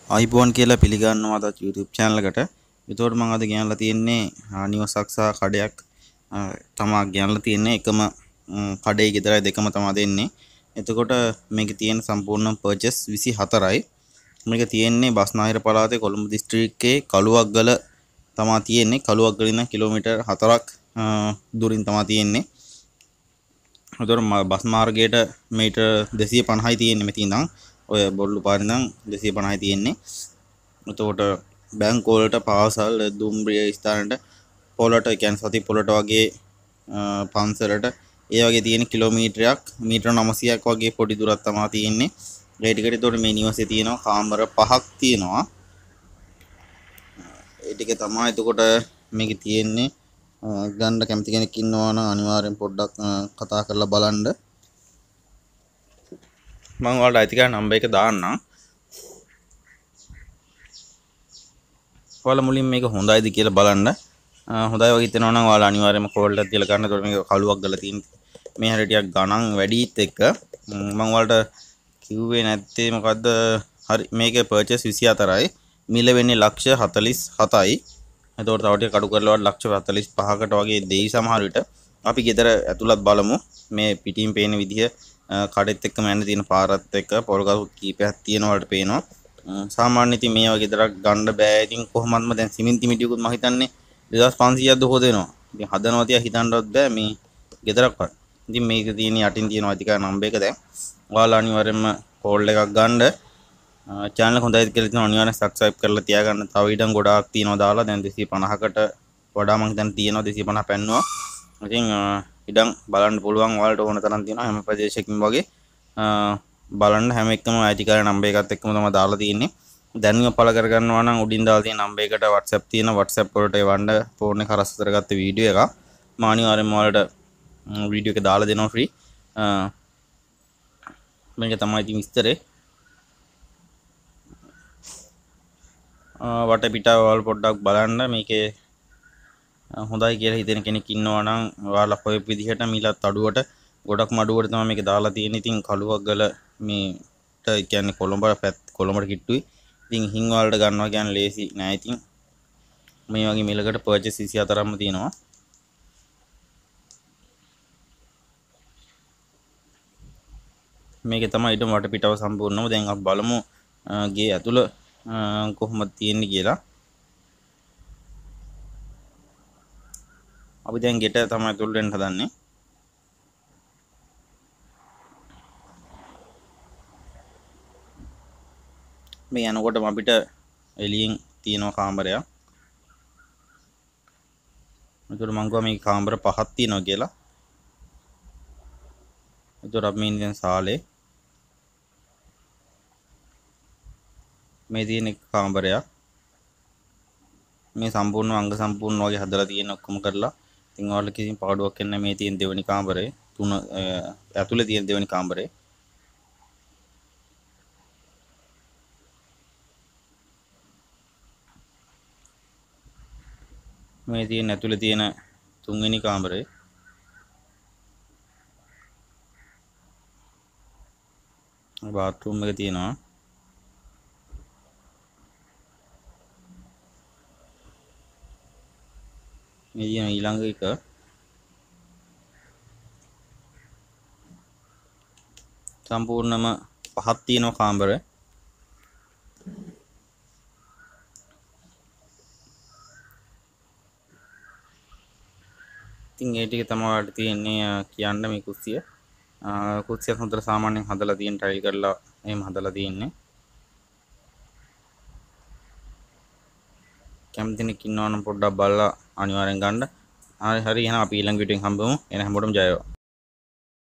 iPhone කියලා පිළිගන්නවා අද YouTube channel එකට. ඒතකොට මම අද ගෙනල්ලා තියෙන්නේ නිවසක් සහ කඩයක් තමයි ගෙනල්ලා තියෙන්නේ. එකම කඩේ ගෙදරයි දෙකම තමයි දෙන්නේ. එතකොට මේකේ තියෙන සම්පූර්ණ purchase 24යි. මේක තියෙන්නේ බස්නාහිර පළාතේ කොළඹ දිස්ත්‍රික්කයේ කළුවක්ගල තමයි තියෙන්නේ. කළුවක්ගල ඉඳන් කිලෝමීටර් 4ක් දුරින් තමයි තියෙන්නේ. ඒතකොට බස් මාර්ගයට මීටර් 250යි තියෙන්නේ මෙතන ඉඳන්. ඔය බොල්ලු පාරේ ඉඳන් 250යි තියෙන්නේ. එතකොට බැංකුව වලට පාසල් දුම්රිය ස්ථානට පොළට කියන්නේ සති පොළට වගේ පන්සලට ඒ වගේ තියෙන කිලෝමීටරයක් මීටර 900ක් වගේ පොඩි දුරක් තමයි තියෙන්නේ. ඒ ටිකට එතකොට මේ නිවසේ තියෙනවා කාමර 5ක් තියෙනවා. ඒ ටික තමයි එතකොට මේකේ තියෙන්නේ. ගන්න කැමති කෙනෙක් ඉන්නවා නම් අනිවාර්යෙන් පොඩ්ඩක් කතා කරලා බලන්න. මම ඔයාලට අයිතිකාර නම්බර් එක දාන්නම්. ඔයාලා මුලින් මේක හොඳයිද කියලා බලන්න. හොඳයි වගේ හිතෙනවා නම් ඔයාලා අනිවාර්යයෙන්ම කෝල් එකක් දීලා ගන්න. ඒතකොට මේක කළුවක් ගලා තියෙන මේ හැර ටිකක් ගණන් වැඩිත් එක්ක මම ඔයාලට කිව්වේ නැත්තේ මොකද්ද? හරි මේකේ පර්චේස් 24යි. මිල වෙන්නේ ලක්ෂ 47යි. එතකොට තව ටික කඩු කරලා ලක්ෂ 45කට වගේ දෙයි සමහර විට. අපි ගෙදර ඇතුළත් බලමු. මේ පිටින් පේන විදිහ කඩෙත් එක්කම යන්න තියෙන පාරත් එක්ක පොල් ගල් කීපයක් තියෙන වලට පේනවා. සාමාන්‍ය ඉතින් මේ වගේ ගෙදරක් ගන්න බෑ. ඉතින් කොහොමත්ම දැන් සිමෙන්ති මිටියකුත් මම හිතන්නේ 2500ක්ද හොදෙනවා. ඉතින් හදනවා තියා හිතන්නවත් බෑ මේ ගෙදරක්වත්. ඉතින් මේක තියෙන යටින් තියෙන අධිකාර නම්බර් එක දැන්. ඔයාලා අනිවාර්යයෙන්ම කෝල් එකක් ගන්න. channel එක හොඳයි කියලා ඉතින් අනිවාර්යෙන් subscribe කරලා තියාගන්න. තව ඉඩම් ගොඩාක් තියෙනවා දාලා දැන් 250කට වඩා මම හිතන්නේ තියෙනවා 250 පැන්නවා. ඉතින් ඉඩම් බලන්න පුළුවන් ඔයාලට ඕන තරම් තියෙනවා හැම ප්‍රදේශයකම වගේ. බලන්න හැම එකම අයිතිකාර නම්බර් එකත් එක්කම තමයි දාලා තියෙන්නේ. දැනුම පළ කරගන්නවා නම් උඩින් දාලා තියෙන නම්බර් එකට WhatsApp තියෙන WhatsApp වලට එවන්න ෆෝන් එක හරස් කරගත්ත වීඩියෝ එකක්. මම අනිවාර්යෙන්ම ඔයාලට වීඩියෝ එක දාලා දෙනවා ෆ්‍රී. මේක තමයි ඉතින් විස්තරේ. වටපිටාව වල පොඩ්ඩක් බලන්න මේකේ හොඳයි කියලා හිතෙන කෙනෙක් ඉන්නවා නම් ඔයාලා කොයි විදිහට මිලත් අඩුවට ගොඩක් මඩුවට තමයි මේක දාලා තියෙන්නේ. ඉතින් කළුවක්ගල මේට කියන්නේ කොළඹට කිට්ටුයි. ඉතින් හින් වලට ගන්නවා කියන්නේ ලේසි නෑ. ඉතින් මේ වගේ මිලකට පර්චේස් 24ක්ම තියෙනවා. මේකේ තමයි ඊට වටපිටාව සම්පූර්ණව දැන් අපි බලමු ගේ ඇතුළ කොහොමද තියෙන්නේ කියලා. අපි දැන් ගෙට තමයි ඇතුල් වෙන්න හදන්නේ. මේ යනකොටම අපිට එළියෙන් තියෙන කාමරයක්. ඒතර මං ගියා මේ කාමර 5ක් තියෙනවා කියලා. ඒතර අපි මේ ඉන්නේ සාලේ. මේ තියෙන කාමරයක්. මේ සම්පූර්ණ අංග සම්පූර්ණ වගේ හදලා තියෙන ඔක්කොම කරලා. ඉතින් ඔයාලට කිසිම පාඩුවක් නැහැ. මේ තියෙන දෙවෙනි කාමරේ තුන ඇතුලේ තියෙන දෙවෙනි කාමරේ. මේ තියෙන ඇතුලේ තියෙන තුන්වෙනි කාමරේ. බාත්රූම් එක තියෙනවා. මේ තියෙන ඊළඟ එක සම්පූර්ණම 5ක් තියෙනවා කාමර. ඉතින් ඒ ටික තමයි ඔයාලට තියෙන්නේ කියන්න මේ කුස්සිය. කුස්සිය හොඳට සාමාන්‍යයෙන් හදලා තියෙන ටයිල් කරලා එහෙම හදලා තියෙන්නේ. කැමති කෙනෙක් ඉන්නවා නම් පොඩ්ඩක් බලලා අනිවාර්යෙන් ගන්න. හරි එහෙනම් අපි ඊළඟ වීඩියෝ එකෙන් හම්බෙමු. එන හැමෝටම ජය වේවා.